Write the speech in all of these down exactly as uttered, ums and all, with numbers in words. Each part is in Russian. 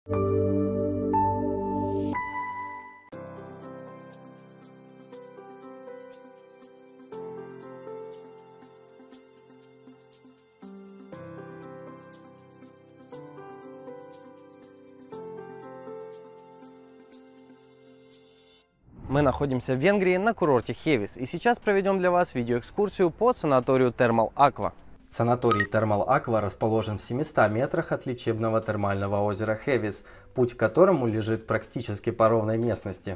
Мы находимся в Венгрии на курорте Хевис, и сейчас проведем для вас видеоэкскурсию по санаторию Термал Аква. Санаторий Термал Аква расположен в семистах метрах от лечебного термального озера Хевис, путь к которому лежит практически по ровной местности.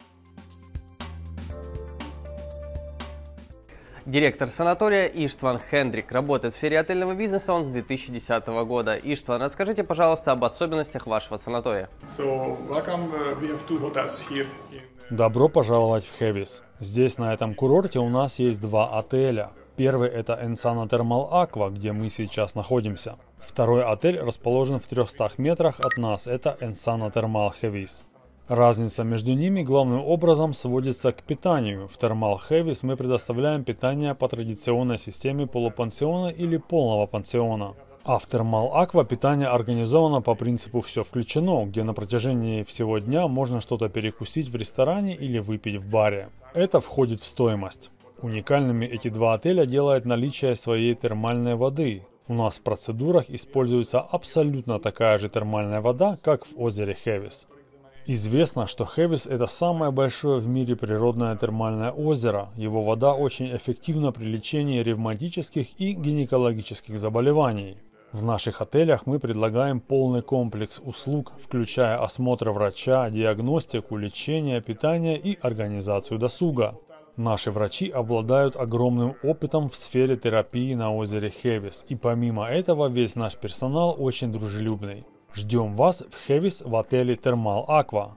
Директор санатория Иштван Хендрик работает в сфере отельного бизнеса он с две тысячи десятого года. Иштван, расскажите, пожалуйста, об особенностях вашего санатория. So, welcome, uh, we have two hotels here in... Добро пожаловать в Хевис. Здесь, на этом курорте, у нас есть два отеля. Первый — это Ensana Termal Aqua, где мы сейчас находимся. Второй отель расположен в трёхстах метрах от нас. Это Ensana Termal Hevis. Разница между ними главным образом сводится к питанию. В Термал Хевис мы предоставляем питание по традиционной системе полупансиона или полного пансиона. А в Термал Аква питание организовано по принципу «все включено», где на протяжении всего дня можно что-то перекусить в ресторане или выпить в баре. Это входит в стоимость. Уникальными эти два отеля делает наличие своей термальной воды. У нас в процедурах используется абсолютно такая же термальная вода, как в озере Хевис. Известно, что Хевис — это самое большое в мире природное термальное озеро. Его вода очень эффективна при лечении ревматических и гинекологических заболеваний. В наших отелях мы предлагаем полный комплекс услуг, включая осмотр врача, диагностику, лечение, питание и организацию досуга. Наши врачи обладают огромным опытом в сфере терапии на озере Хевис, и помимо этого весь наш персонал очень дружелюбный. Ждем вас в Хевис в отеле Термал Аква.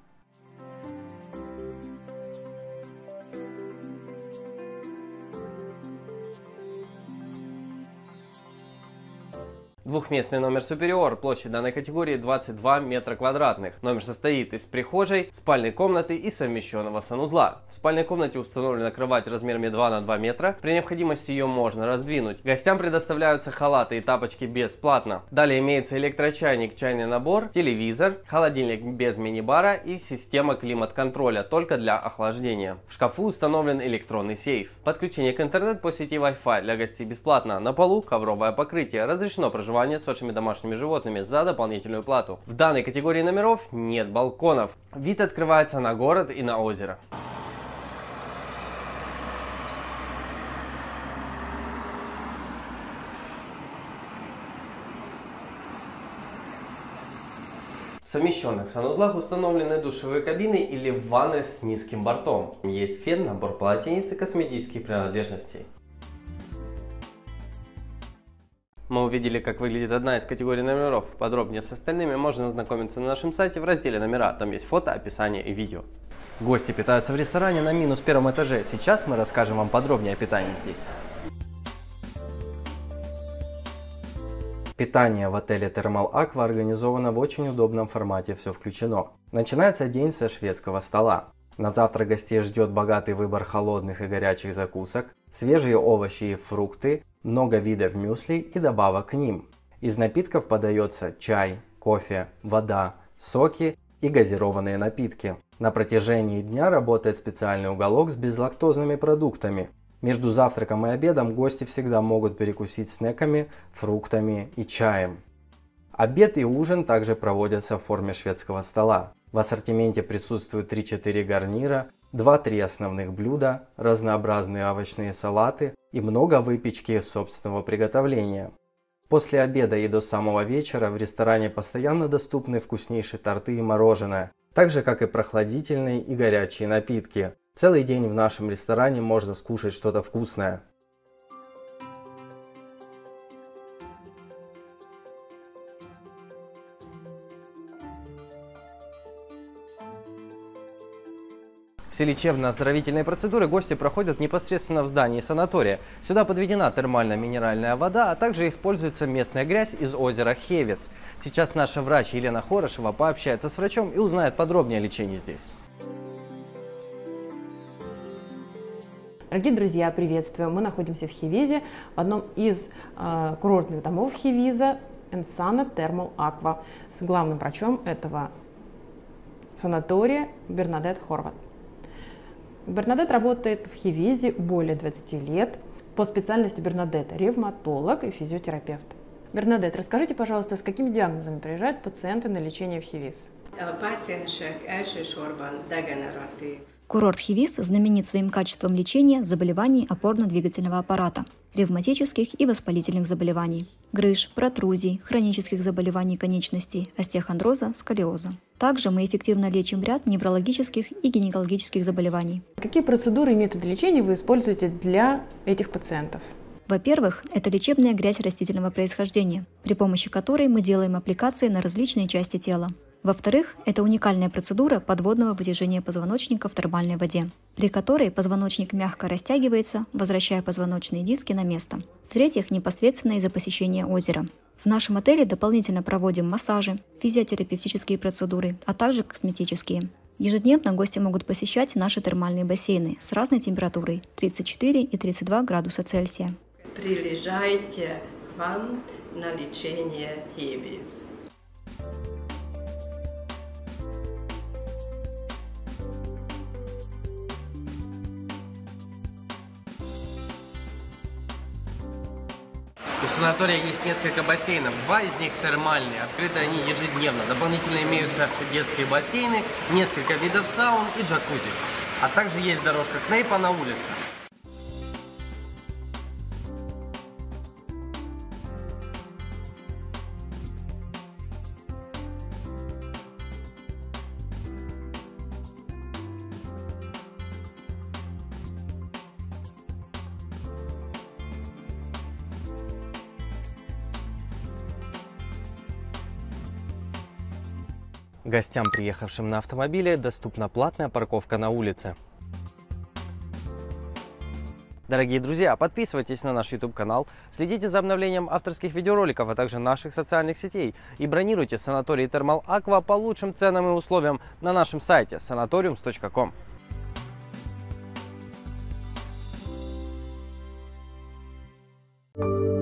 Двухместный номер Superior, площадь данной категории двадцать два метра квадратных. Номер состоит из прихожей, спальной комнаты и совмещенного санузла. В спальной комнате установлена кровать размерами два на два метра. При необходимости ее можно раздвинуть. Гостям предоставляются халаты и тапочки бесплатно. Далее имеется электрочайник, чайный набор, телевизор, холодильник без мини-бара и система климат-контроля только для охлаждения. В шкафу установлен электронный сейф. Подключение к интернету по сети Wi-Fi для гостей бесплатно. На полу ковровое покрытие. Разрешено проживание с вашими домашними животными за дополнительную плату. В данной категории номеров нет балконов. Вид открывается на город и на озеро. В совмещенных санузлах установлены душевые кабины или ванны с низким бортом. Есть фен, набор полотенец и косметических принадлежностей. Мы увидели, как выглядит одна из категорий номеров. Подробнее с остальными можно ознакомиться на нашем сайте в разделе «Номера». Там есть фото, описание и видео. Гости питаются в ресторане на минус первом этаже. Сейчас мы расскажем вам подробнее о питании здесь. Питание в отеле Термал Аква организовано в очень удобном формате «все включено». Начинается день со шведского стола. На завтрак гостей ждет богатый выбор холодных и горячих закусок, свежие овощи и фрукты, много видов мюсли и добавок к ним. Из напитков подается чай, кофе, вода, соки и газированные напитки. На протяжении дня работает специальный уголок с безлактозными продуктами. Между завтраком и обедом гости всегда могут перекусить снеками, фруктами и чаем. Обед и ужин также проводятся в форме шведского стола. В ассортименте присутствуют три-четыре гарнира, два-три основных блюда, разнообразные овощные салаты и много выпечки собственного приготовления. После обеда и до самого вечера в ресторане постоянно доступны вкуснейшие торты и мороженое, так же как и прохладительные и горячие напитки. Целый день в нашем ресторане можно скушать что-то вкусное. Все лечебно-оздоровительные процедуры гости проходят непосредственно в здании санатория. Сюда подведена термально-минеральная вода, а также используется местная грязь из озера Хевис. Сейчас наша врач Елена Хорошева пообщается с врачом и узнает подробнее о лечении здесь. Дорогие друзья, приветствую! Мы находимся в Хевизе, в одном из э, курортных домов Хевиза. Ensana Thermal Aqua с главным врачом этого санатория Бернадет Хорват. Бернадет работает в Хевизе более двадцати лет. По специальности Бернадет – ревматолог и физиотерапевт. Бернадет, расскажите, пожалуйста, с какими диагнозами приезжают пациенты на лечение в Хевиз? Курорт Хевиз знаменит своим качеством лечения заболеваний опорно-двигательного аппарата, ревматических и воспалительных заболеваний, грыж, протрузий, хронических заболеваний конечностей, остеохондроза, сколиоза. Также мы эффективно лечим ряд неврологических и гинекологических заболеваний. Какие процедуры и методы лечения вы используете для этих пациентов? Во-первых, это лечебная грязь растительного происхождения, при помощи которой мы делаем аппликации на различные части тела. Во-вторых, это уникальная процедура подводного вытяжения позвоночника в термальной воде, при которой позвоночник мягко растягивается, возвращая позвоночные диски на место. В-третьих, непосредственно из-за посещения озера. В нашем отеле дополнительно проводим массажи, физиотерапевтические процедуры, а также косметические. Ежедневно гости могут посещать наши термальные бассейны с разной температурой – тридцать четыре и тридцать два градуса Цельсия. Приезжайте к вам на лечение Хевиз. У санатория есть несколько бассейнов, два из них термальные, открыты они ежедневно. Дополнительно имеются детские бассейны, несколько видов саун и джакузи. А также есть дорожка Кнейпа на улице. Гостям, приехавшим на автомобиле, доступна платная парковка на улице. Дорогие друзья, подписывайтесь на наш YouTube канал, следите за обновлением авторских видеороликов, а также наших социальных сетей и бронируйте санаторий Thermal Aqua по лучшим ценам и условиям на нашем сайте санаториумс точка ком. Thank you.